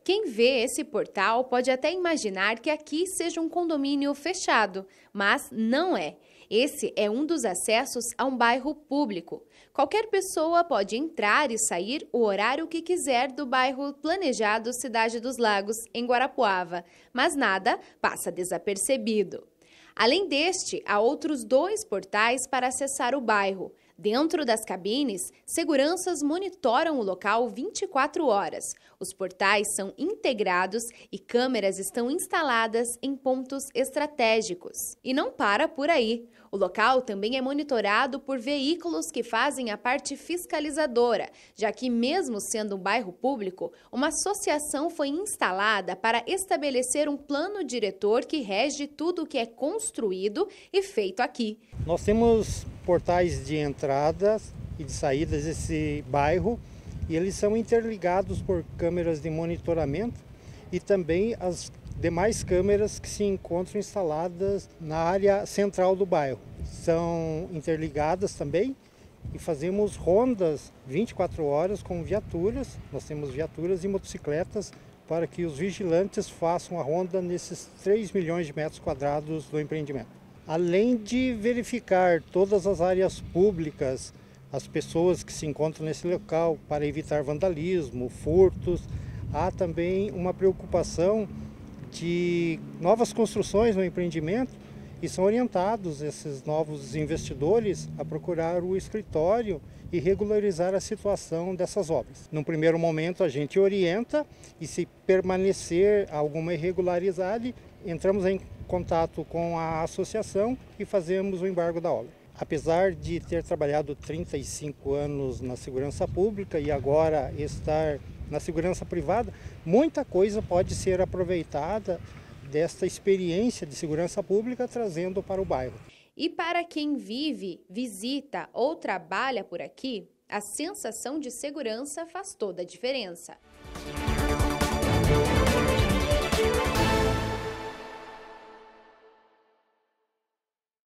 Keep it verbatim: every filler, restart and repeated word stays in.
Quem vê esse portal pode até imaginar que aqui seja um condomínio fechado, mas não é. Esse é um dos acessos a um bairro público. Qualquer pessoa pode entrar e sair o horário que quiser do bairro planejado Cidade dos Lagos, em Guarapuava, mas nada passa desapercebido. Além deste, há outros dois portais para acessar o bairro. Dentro das cabines, seguranças monitoram o local vinte e quatro horas. Os portais são integrados e câmeras estão instaladas em pontos estratégicos. E não para por aí. O local também é monitorado por veículos que fazem a parte fiscalizadora, já que, mesmo sendo um bairro público, uma associação foi instalada para estabelecer um plano diretor que rege tudo o que é construído e feito aqui. Nós temos portais de entradas e de saídas desse bairro e eles são interligados por câmeras de monitoramento e também as demais câmeras que se encontram instaladas na área central do bairro. São interligadas também e fazemos rondas vinte e quatro horas com viaturas. Nós temos viaturas e motocicletas para que os vigilantes façam a ronda nesses três milhões de metros quadrados do empreendimento. Além de verificar todas as áreas públicas, as pessoas que se encontram nesse local para evitar vandalismo, furtos, há também uma preocupação de novas construções no empreendimento e são orientados esses novos investidores a procurar o escritório e regularizar a situação dessas obras. Num primeiro momento a gente orienta e se permanecer alguma irregularidade, entramos em contato com a associação e fazemos o embargo da obra. Apesar de ter trabalhado trinta e cinco anos na segurança pública e agora estar na segurança privada, muita coisa pode ser aproveitada desta experiência de segurança pública trazendo para o bairro. E para quem vive, visita ou trabalha por aqui, a sensação de segurança faz toda a diferença.